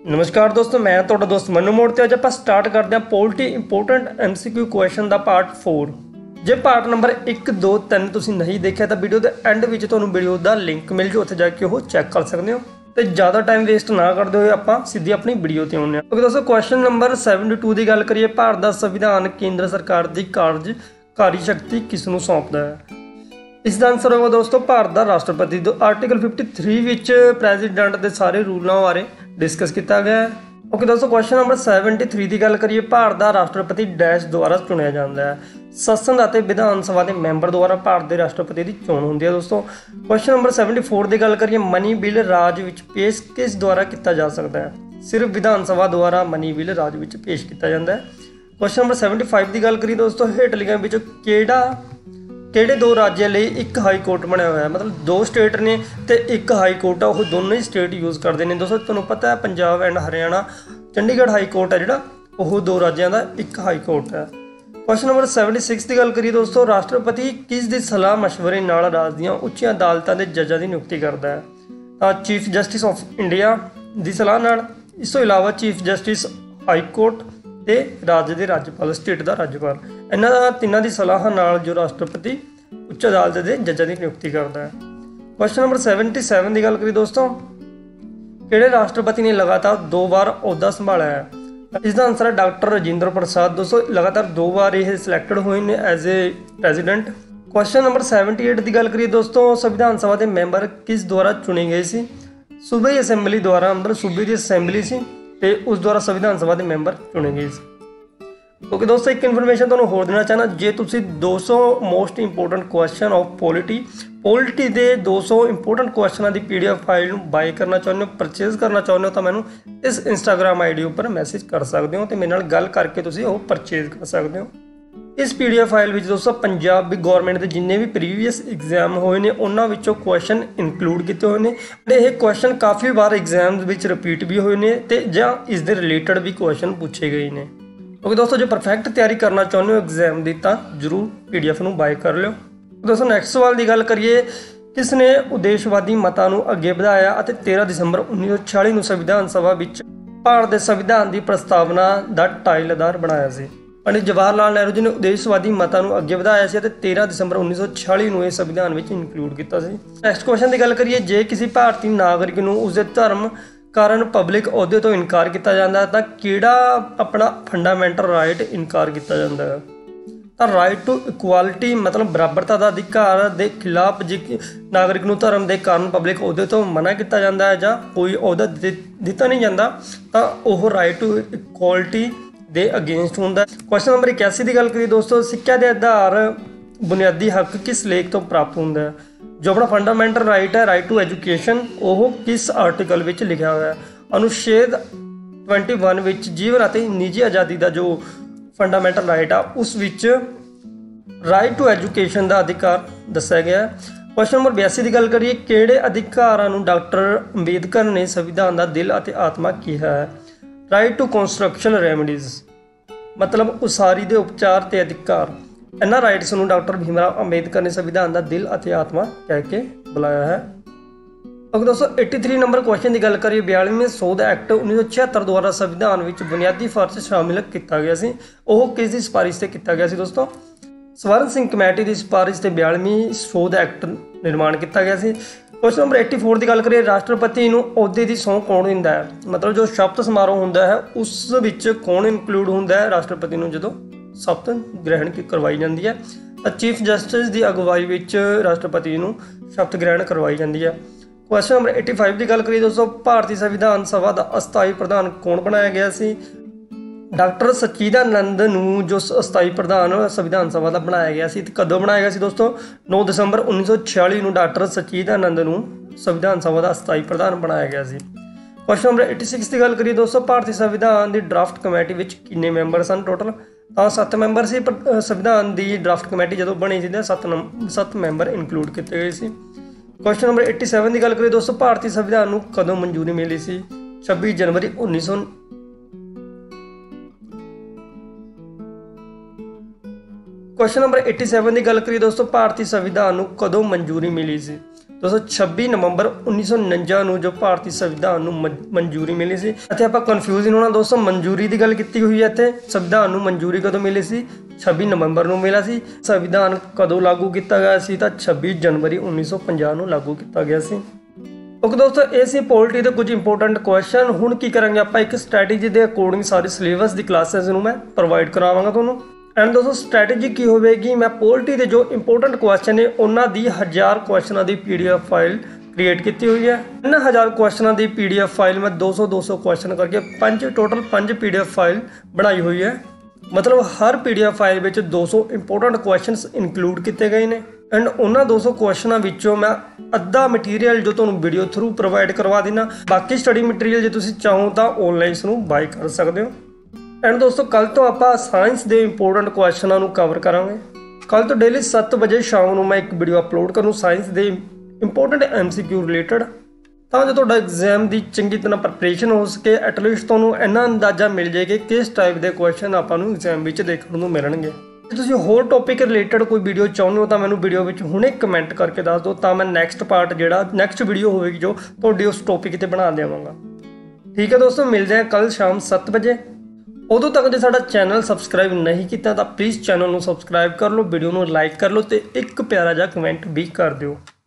नमस्कार दोस्तों, मैं ਤੁਹਾਡਾ ਦੋਸਤ ਮਨੂ ਮੋੜ ਤੇ ਅੱਜ ਆਪਾਂ ਸਟਾਰਟ ਕਰਦੇ ਹਾਂ ਪੋਲਿਟੀ ਇੰਪੋਰਟੈਂਟ MCQ ਕੁਐਸਚਨ ਦਾ ਪਾਰਟ 4। ਜੇ ਪਾਰਟ ਨੰਬਰ 1 2 3 ਤੁਸੀਂ ਨਹੀਂ ਦੇਖਿਆ ਤਾਂ ਵੀਡੀਓ ਦੇ ਐਂਡ ਵਿੱਚ ਤੁਹਾਨੂੰ ਵੀਡੀਓ ਦਾ ਲਿੰਕ ਮਿਲ ਜੂ, ਉੱਥੇ ਜਾ ਕੇ ਉਹ ਚੈੱਕ ਕਰ ਸਕਦੇ ਹੋ। ਤੇ ਜ਼ਿਆਦਾ ਟਾਈਮ ਵੇਸਟ ਨਾ ਕਰਦੇ ਹੋਏ ਆਪਾਂ ਸਿੱਧੀ ਆਪਣੀ ਵੀਡੀਓ ਤੇ ਆਉਂਦੇ ਹਾਂ। ਕਿਉਂਕਿ ਦੋਸਤੋ ਕੁਐਸਚਨ ਨੰਬਰ 72 ਦੀ ਗੱਲ ਕਰੀਏ, ਭਾਰਤ ਦਾ ਸੰਵਿਧਾਨ ਕੇਂਦਰ ਸਰਕਾਰ ਦੀ ਕਾਰਜਕਾਰੀ ਸ਼ਕਤੀ ਕਿਸ ਨੂੰ ਸੌਂਪਦਾ ਹੈ। ਇਸ ਦਾ ਆਨਸਰ ਹੋਗਾ ਦੋਸਤੋ ਭਾਰਤ ਦਾ ਰਾਸ਼ਟਰਪਤੀ। ਆਰਟੀਕਲ 53 ਵਿੱਚ ਪ੍ਰੈਜ਼ੀਡੈਂਟ ਦੇ ਸਾਰੇ ਰੂਲਾਂ ਬਾਰੇ डिस्कस किया गया है। ओके दोस्तों, क्वेश्चन नंबर 73 की गल करिए, भारत का राष्ट्रपति डैश द्वारा चुनिया जाता है। संसद और विधान सभा के मैंबर द्वारा भारत के राष्ट्रपति की चोण होती है। दोस्तों क्वेश्चन नंबर 74 की गल करिए, मनी बिल राज विच पेश किस द्वारा किया जा सकता है। सिर्फ विधान सभा द्वारा मनी बिल राज विच पेश किया जाता है। क्वेश्चन नंबर 75 की गल करिए दोस्तों, हेठ लिखियां विचों किहड़े दो राज्यों लिए एक हाई कोर्ट बनया हुआ है। मतलब दो स्टेट ने तो एक हाई कोर्ट है, वो दोनों ही स्टेट यूज़ करते हैं। दोस्तों तुहानूं पता है Punjab and Haryana Chandigarh high court है जिहड़ा, वो दो राज्यों का एक हाई कोर्ट है। क्वेश्चन नंबर 76 की गल करिए दोस्तों, राष्ट्रपति किस दी सलाह मशवरे नाल राज दीआं उच्चियां अदालतां दे जजां दी नियुक्ति करता है। तो चीफ जस्टिस ऑफ इंडिया की सलाह नाल, इस तो इलावा चीफ जस्टिस हाई कोर्ट ते राज्य के राज्यपाल, स्टेट का राज्यपाल, इन्होंने तिन्हों की सलाह नाल जो राष्ट्रपति उच्च अदालत के जजां की नियुक्ति करता है। क्वेश्चन नंबर 77 की गल करिए दोस्तों, किहड़े राष्ट्रपति ने लगातार 2 बार अहुदा संभाला है। इसका आंसर है डॉक्टर राजेंद्र प्रसाद। दोस्तों लगातार 2 बार ये सिलेक्टेड हुए हैं as a president. Question number 78 की गल करिए दोस्तों, संविधान सभा के मैंबर किस द्वारा चुने गए सी। सूबे असैंबली द्वारा, मतलब सूबे की असैंबली सी ते उस द्वारा संविधान सभा के मैंबर चुने गए। क्योंकि दोस्तों एक इन्फॉर्मेशन तुहानूं होर देना चाहना, जे तुसीं 200 most important question of polity के 200 इंपोर्टेंट क्वेश्चनों की PDF फाइल बाय करना चाਹੁੰਦੇ हो, परचेज करना चाਹੁੰਦੇ हो, तो मैनू इस इंस्टाग्राम ID पर मैसेज कर सकते हो, तो मेरे नाल गल करके तुसीं वो परचेज कर सकते हो। इस PDF फाइल में दोस्तों पंजाब गौरमेंट के जिन्ने भी प्रीवियस एग्जाम होए ने उन्हां विचों क्वेश्चन इंक्लूड किए हुए हैं। ये क्वेश्चन काफ़ी बार एग्जाम रिपीट भी हुए हैं तो जां इस दे रिलेटेड भी क्वेश्चन पूछे गए हैं। क्योंकि दोस्तों जो परफेक्ट तैयारी करना चाहते हो एग्जाम की, तो जरूर PDF नूं बाय कर लो। दोस्तों नैक्सट सवाल की गल करिए, किसने उदेशवादी मतां नूं अगे वधाया और 13 दिसंबर 1946 नूं संविधान सभा विच भारत के संविधान की प्रस्तावना का टाइल आधार बनाया सी। पंडित जवाहर लाल नेहरू जी ने उदेशवादी मतां नूं अगे वधाया सी ते 13 दिसंबर 1946 नूं इह संविधान विच इनकलूड कीता सी। नैक्सट क्वेश्चन की गल करिए, जे किसी भारतीय नागरिक नूं उसदे धर्म कारण पब्लिक अहुदे तो इनकार किया जाता है, तो किहड़ा अपना फंडामेंटल राइट इनकार किया जाता है। तो राइट टू इक्वालिटी, मतलब बराबरता का अधिकार के खिलाफ जे नागरिक नूं धर्म के कारण पब्लिक अहुदे तो मना किया जाता है जां कोई अहुदा दिता नहीं जाता, तो वह राइट टू इक्वालिटी के अगेंस्ट होंदा। क्वेश्चन नंबर 81 की गल करिए दोस्तों, सिक्ख्या के आधार बुनियादी हक किस लेख तो प्राप्त होंदा है। जो अपना फंडामेंटल राइट है, राइट टू एजुकेशन, वो किस आर्टिकल विच लिखा हुआ है। अनुच्छेद 21 विच जीवन और निजी आज़ादी का जो फंडामेंटल राइट है उस विच राइट टू एजुकेशन का अधिकार दस्या गया है। क्वेश्चन नंबर 82 की गल करिए, किहड़े अधिकारां नूं डॉक्टर अंबेडकर ने संविधान का दिल और आत्मा कहा है। राइट टू कंस्ट्रक्शन रेमडीज, मतलब उसारी के उपचार के अधिकार। इन्हां राइट्स नूं डॉक्टर भीमराव अंबेडकर ने संविधान का दिल और आत्मा कह के बुलाया है। अगर दोस्तों 83 नंबर क्वेश्चन की गल करिए, 42वें सोध एक्ट 1976 द्वारा संविधान में बुनियादी फर्ज शामिल किया गया सी, वह किस सिफारिश से किया गया सी। दोस्तों स्वर्ण सिंह कमेटी की सिफारिश से 42वें सोध एक्ट निर्माण किया गया सी। क्वेश्चन नंबर 84 की गल करिए, राष्ट्रपति नूं अहुदे की सौं कौन दिंदा है। मतलब जो शपथ समारोह होंदा है उस विच कौन इनकलूड होंदा है राष्ट्रपति नूं जदों शपथ ग्रहण करवाई जाती है। तो चीफ जस्टिस की अगवाई विच राष्ट्रपति नूं शपथ ग्रहण करवाई जाती है। क्वेश्चन नंबर 85 की गल करिए दोस्तों, भारतीय संविधान सभा का अस्थाई प्रधान कौन बनाया गया सी। डॉक्टर सच्चिदानंद नूं जो अस्थाई प्रधान संविधान सभा का बनाया गया सी, कदों बनाया गया सी दोस्तों 9 दिसंबर 1946 नूं डॉक्टर सच्चिदानंद नूं संविधान सभा का अस्थाई प्रधान बनाया गया सी। क्वेश्चन नंबर 86 की गल करिए दोस्तों, भारतीय संविधान की ड्राफ्ट कमेटी विच कितने मैंबर सन टोटल। तो 7 मैंबर से संविधान की ड्राफ्ट कमेटी जो बनी थी 7 मैंबर इनकलूड किए गए थे। क्वेश्चन नंबर 87 की गल करिए दोस्तों, भारतीय संविधान नूं कदों मंजूरी मिली सी। 26 जनवरी 1900। क्वेश्चन नंबर 87 की गल करिए दोस्तों, भारतीय संविधान नूं कदों मंजूरी मिली सी। दोस्तों 26 ਨਵੰਬਰ 1949 ਨੂੰ ਜੋ ਭਾਰਤੀ ਸੰਵਿਧਾਨ ਨੂੰ ਮਨਜ਼ੂਰੀ ਮਿਲੀ ਸੀ। ਇੱਥੇ ਆਪਾਂ ਕਨਫਿਊਜ਼ ਨਹੀਂ ਹੋਣਾ ਦੋਸਤੋ, ਮਨਜ਼ੂਰੀ ਦੀ ਗੱਲ ਕੀਤੀ ਹੋਈ ਹੈ। ਇੱਥੇ ਸੰਵਿਧਾਨ ਨੂੰ ਮਨਜ਼ੂਰੀ ਕਦੋਂ ਮਿਲੀ ਸੀ? 26 ਨਵੰਬਰ ਨੂੰ ਮਿਲਿਆ ਸੀ। ਸੰਵਿਧਾਨ ਕਦੋਂ ਲਾਗੂ ਕੀਤਾ ਗਿਆ ਸੀ? ਤਾਂ 26 ਜਨਵਰੀ 1950 ਨੂੰ ਲਾਗੂ ਕੀਤਾ ਗਿਆ ਸੀ। ਓਕੇ ਦੋਸਤੋ, ਇਹ ਸੀ ਪੋਲਿਟੀ ਦੇ ਕੁਝ ਇੰਪੋਰਟੈਂਟ ਕੁਐਸਚਨ। ਹੁਣ ਕੀ ਕਰਾਂਗੇ ਆਪਾਂ, ਇੱਕ ਸਟ੍ਰੈਟੇਜੀ ਦੇ ਅਕੋਰਡਿੰਗ ਸਾਰੀ ਸਿਲੇਬਸ ਦੀ ਕਲਾਸਿਸ ਨੂੰ ਮੈਂ ਪ੍ਰੋਵਾਈਡ ਕਰਾਵਾਂਗਾ ਤੁਹਾਨੂੰ। ਐਂਡ ਦੋਸਤੋ ਸਟ੍ਰੈਟੇਜੀ ਕੀ ਹੋਵੇਗੀ, ਮੈਂ ਪੋਲਿਟੀ ਦੇ ਜੋ ਇੰਪੋਰਟੈਂਟ ਕੁਐਸਚਨ ਨੇ ਉਹਨਾਂ ਦੀ 1000 ਕੁਐਸਚਨਾਂ ਦੀ PDF ਫਾਈਲ ਕ੍ਰੀਏਟ ਕੀਤੀ ਹੋਈ ਹੈ। ਇਹਨਾਂ 1000 ਕੁਐਸਚਨਾਂ ਦੀ PDF ਫਾਈਲ ਮੈਂ 200 ਕੁਐਸਚਨ ਕਰਕੇ ਟੋਟਲ 5 PDF ਫਾਈਲ ਬਣਾਈ ਹੋਈ ਹੈ। ਮਤਲਬ ਹਰ PDF ਫਾਈਲ ਵਿੱਚ 200 ਇੰਪੋਰਟੈਂਟ ਕੁਐਸਚਨਸ ਇਨਕਲੂਡ ਕੀਤੇ ਗਏ ਨੇ। ਐਂਡ ਉਹਨਾਂ 200 ਕੁਐਸਚਨਾਂ ਵਿੱਚੋਂ ਮੈਂ ਅੱਧਾ ਮਟੀਰੀਅਲ ਜੋ ਤੁਹਾਨੂੰ ਵੀਡੀਓ ਥਰੂ ਪ੍ਰੋਵਾਈਡ ਕਰਵਾ ਦੇਣਾ। ਬਾਕੀ ਸਟੱਡੀ ਮਟੀਰੀਅਲ ਜੇ ਤੁਸੀਂ ਚਾਹੋ ਤਾਂ ਆਨਲਾਈਨ ਇਸ ਨੂੰ ਬਾਈ ਕਰ ਸਕਦੇ ਹੋ। ਐਂਡ ਦੋਸਤੋ ਕੱਲ ਤੋਂ ਆਪਾਂ ਸਾਇੰਸ ਦੇ ਇੰਪੋਰਟੈਂਟ ਕੁਐਸਚਨਾਂ ਨੂੰ ਕਵਰ ਕਰਾਂਗੇ। ਕੱਲ ਤੋਂ ਡੇਲੀ 7 ਵਜੇ ਸ਼ਾਮ ਨੂੰ ਮੈਂ ਇੱਕ ਵੀਡੀਓ ਅਪਲੋਡ ਕਰੂੰ ਸਾਇੰਸ ਦੇ ਇੰਪੋਰਟੈਂਟ MCQ ਰਿਲੇਟਡ, ਤਾਂ ਜੋ ਤੁਹਾਡਾ ਐਗਜ਼ਾਮ ਦੀ ਚੰਗੀ ਤਰ੍ਹਾਂ ਪ੍ਰੈਪਰੇਸ਼ਨ ਹੋ ਸਕੇ। ਐਟਲੀਸਟ ਤੁਹਾਨੂੰ ਇੰਨਾ ਅੰਦਾਜ਼ਾ ਮਿਲ ਜਾਏ ਕਿ ਕਿਸ ਟਾਈਪ ਦੇ ਕੁਐਸਚਨ ਆਪਾਂ ਨੂੰ ਐਗਜ਼ਾਮ ਵਿੱਚ ਦੇਖਣ ਨੂੰ ਮਿਲਣਗੇ। ਜੇ ਤੁਸੀਂ ਹੋਰ ਟੌਪਿਕ ਰਿਲੇਟਡ ਕੋਈ ਵੀਡੀਓ ਚਾਹੁੰਦੇ ਹੋ ਤਾਂ ਮੈਨੂੰ ਵੀਡੀਓ ਵਿੱਚ ਹੁਣੇ ਕਮੈਂਟ ਕਰਕੇ ਦੱਸ ਦਿਓ, ਤਾਂ ਮੈਂ ਨੈਕਸਟ ਪਾਰਟ ਜਿਹੜਾ ਨੈਕਸਟ ਵੀਡੀਓ ਹੋਵੇਗੀ ਜੋ ਤੁਹਾਡੀ ਉਸ ਟੌਪਿਕ 'ਤੇ ਬਣਾ ਦੇਵਾਂਗਾ। ਠੀਕ ਹੈ ਦੋਸਤੋ, ਮਿਲਦੇ ਹਾਂ ਕੱਲ ਸ਼ਾਮ 7 ਵਜੇ। ਉਦੋਂ ਤੱਕ ਜੇ ਸਾਡਾ ਚੈਨਲ ਸਬਸਕ੍ਰਾਈਬ ਨਹੀਂ ਕੀਤਾ ਤਾਂ ਪਲੀਜ਼ ਚੈਨਲ ਨੂੰ ਸਬਸਕ੍ਰਾਈਬ ਕਰ ਲਓ, ਵੀਡੀਓ ਨੂੰ ਲਾਈਕ ਕਰ ਲਓ ਤੇ ਇੱਕ ਪਿਆਰਾ ਜਿਹਾ ਕਮੈਂਟ ਵੀ ਕਰ ਦਿਓ।